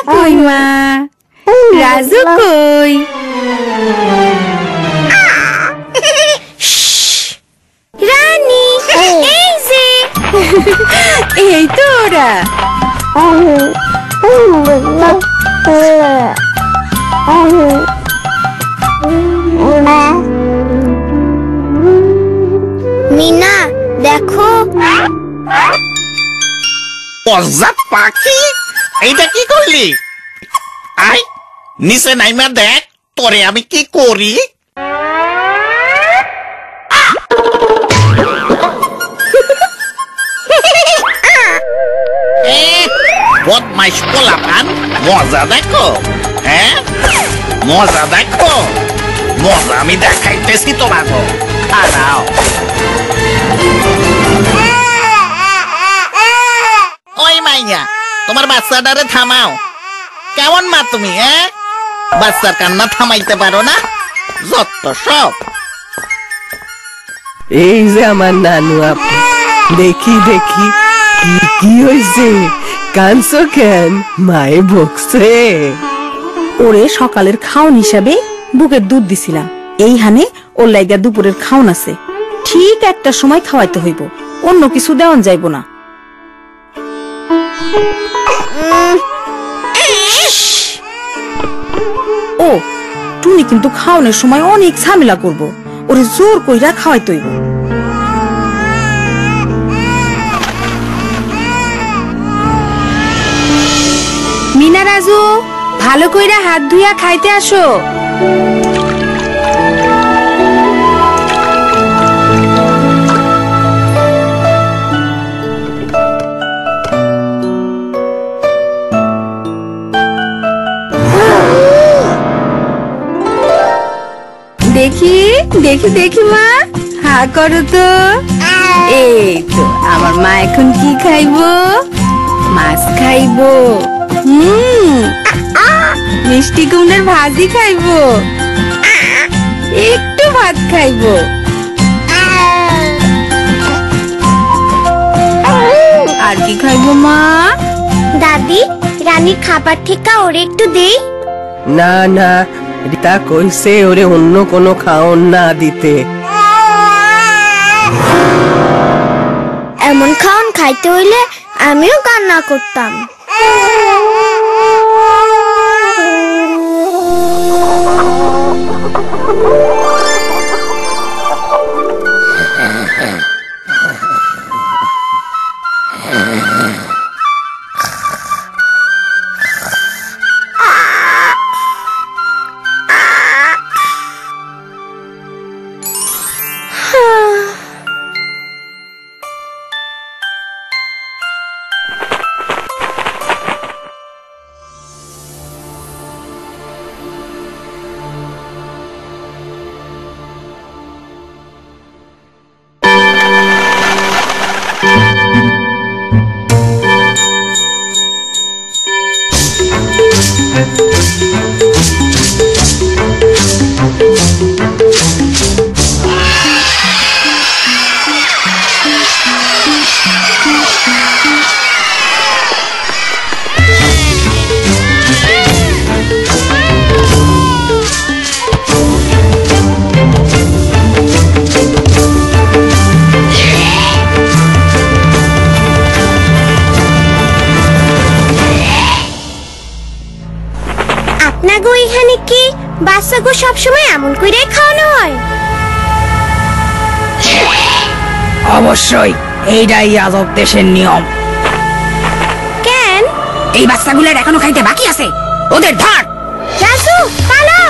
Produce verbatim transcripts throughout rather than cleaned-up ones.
কই মা রাজু কই রানী এই যে এই তো ওরা মিনা দেখো অজাত পাখি এইটা কি করলি আই নিচে নাইমা দেখ তোরে আমি কি করি বদমাইশ পোলাপান মজা দেখো হ্যাঁ মজা দেখো মজা আমি দেখাইতেছি তোমাকে দাঁড়াও ওই মাইয়া তোমার বাচ্চাটারে থামাও কেমন মা তুমি হ্যাঁ বাচ্চার কান্না থামাইতে পারো না যত সব এই যে আমার নানু আপু দেখি দেখি কি কি হয়েছে কানছো কেন মায়ে বকছে ওরে সকালের খাওন হিসাবে বুকের দুধ দিছিলাম এই হানে ওর লাইগা দুপুরের খাওন আছে ঠিক একটা সময় খাওয়াইতে হইব অন্য কিছু দেওয়ান যাইব না ও টুনি কিন্তু খাওয়ানোর সময় অনেক ঝামেলা করব ওরে জোর কইরা খাওয়াইতে হইব মিনা রাজু ভালো কইরা হাত ধুইয়া খাইতে আসো দেখি দেখি দেখি মা হা করো তো এই তো আমার মা এখন কি খাইবো মাছ খাইবো হুম মিষ্টি কুমড়ার ভাজি খাইবো একটু ভাত খাইবো আর কি খাইবো মা দাদি রানীর খাবার থেকে ওরে একটু দেই না না রিতা কইছে ওরে অন্য কোনো খাওন না দিতে এমন খাওন খাইতে হইলে আমিও কান্না করতাম বাচ্চাগো সবসময় এমন করে খাওয়ানো হয় অবশ্যই এইটাই আজব দেশের নিয়ম কেন এই বাচ্চাগুলোর এখনো খাইতে বাকি আছে ওদের ধর রাজু পালাও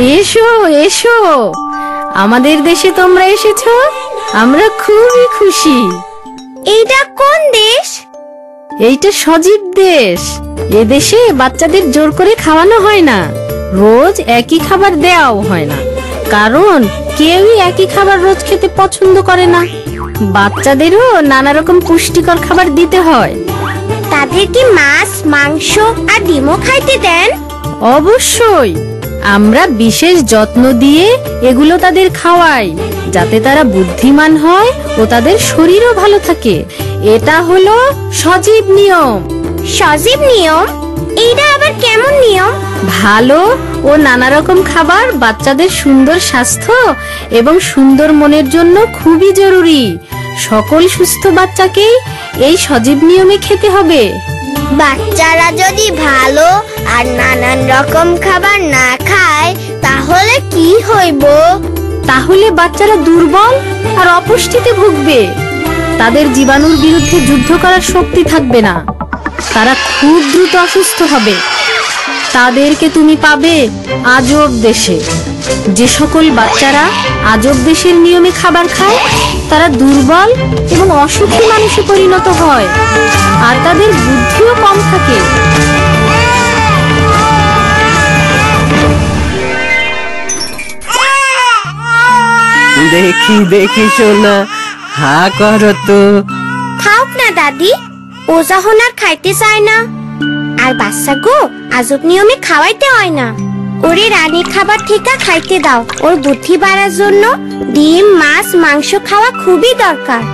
এসো এসো, আমাদের দেশে তোমরা এসেছো, আমরা খুবই খুশি। এইটা কোন দেশ? এইটা সজীব দেশ। এদেশে বাচ্চাদের জোর করে খাওয়ানো হয় না, রোজ একই খাবার দেওয়াও হয় না, কারণ কেউই একই খাবার রোজ খেতে পছন্দ করে না। বাচ্চাদেরও নানা রকম পুষ্টিকর খাবার দিতে হয়। তাদের কি মাছ, মাংস আর ডিমও খাইতে দেন? অবশ্যই, আমরা বিশেষ যত্ন দিয়ে এগুলো তাদের খাওয়াই, যাতে তারা বুদ্ধিমান হয় ও তাদের শরীরও ভালো থাকে। এটা হলো সজীব নিয়ম। সজীব নিয়ম? এইটা আবার কেমন নিয়ম? ভালো ও নানা রকম খাবার বাচ্চাদের সুন্দর স্বাস্থ্য এবং সুন্দর মনের জন্য খুবই জরুরি। সকল সুস্থ বাচ্চাকেই এই সজীব নিয়মে খেতে হবে। বাচ্চারা যদি ভালো আর নানান রকম খাবার না খায় তাহলে কি হইব? তাহলে বাচ্চারা দুর্বল আর অপুষ্টিতে ভুগবে। তাদের জীবাণুর বিরুদ্ধে যুদ্ধ করার শক্তি থাকবে না, তারা খুব দ্রুত অসুস্থ হবে। তাদেরকে তুমি পাবে আজব দেশে। যে সকল বাচ্চারা আজব দেশের নিয়মে খাবার খায় তারা দুর্বল এবং অসুখী মানুষে পরিণত হয়, আর তাদের বুদ্ধিও কম থাকে। দেখি দেখি সোনা, হা করো তো। খাওক না দাদি, ও যখন আর খাইতে চায় না। আর বাচ্চা গো, আজব নিয়মে খাওয়াইতে হয় না। ওরে রানীর খাবার থেকে খাইতে দাও। ওর বুদ্ধি বাড়ার জন্য ডিম, মাছ, মাংস খাওয়া খুবই দরকার।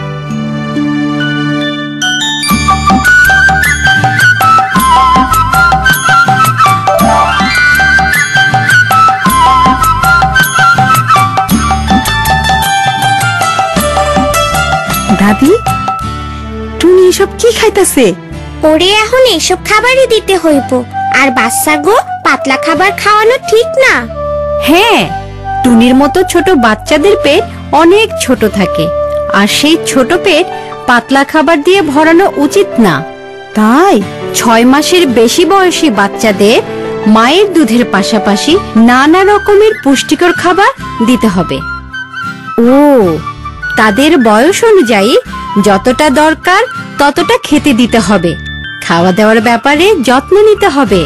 দাদি, তুমি এসব কি খাইতেছে? ওরে এখন এসব খাবারই দিতে হইব। আর বাচ্চা গো, পাতলা খাবার খাওয়ানো ঠিক না। হ্যাঁ, টুনির মতো ছোট বাচ্চাদের পেট অনেক ছোট থাকে, আর সেই ছোট পেট পাতলা খাবার দিয়ে ভরানো উচিত না। তাই ছয় মাসের বেশি বয়সী বাচ্চাদের মায়ের দুধের পাশাপাশি নানা রকমের পুষ্টিকর খাবার দিতে হবে। ও, তাদের বয়স অনুযায়ী যতটা দরকার ততটা খেতে দিতে হবে। খাওয়া দাওয়ার ব্যাপারে যত্ন নিতে হবে।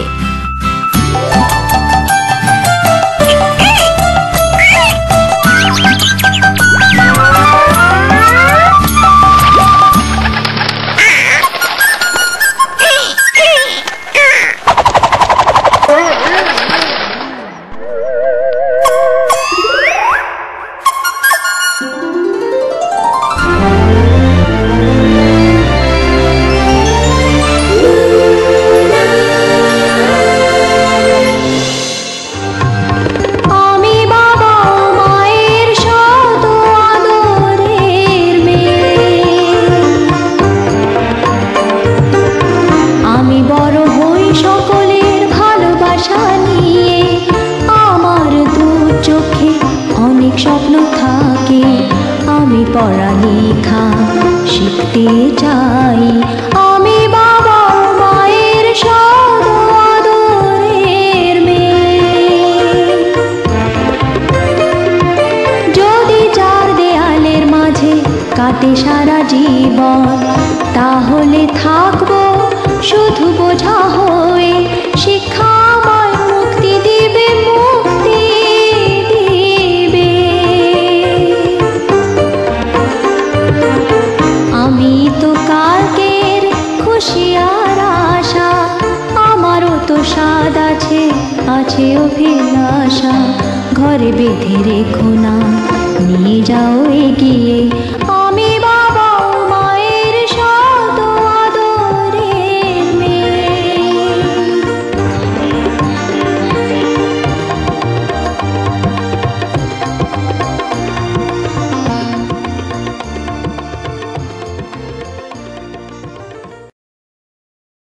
পড়ালেখা শিখতে চাই, আমি বাবা মায়ের সদ আদরের মেয়ে। যদি চার দেয়ালের মাঝে কাটে সারা জীবন, তাহলে থাকবো শুধু বোঝা হয়ে। শিক্ষা আমায় মুক্তি দিবে, মুক্তি দিবে। আমি তো কালকের খুশি আর আশা, আমারও তো স্বাদ আছে, আছে অভিলাষা। ঘরে বেঁধে রেখো না, নিয়ে যাও এগিয়ে।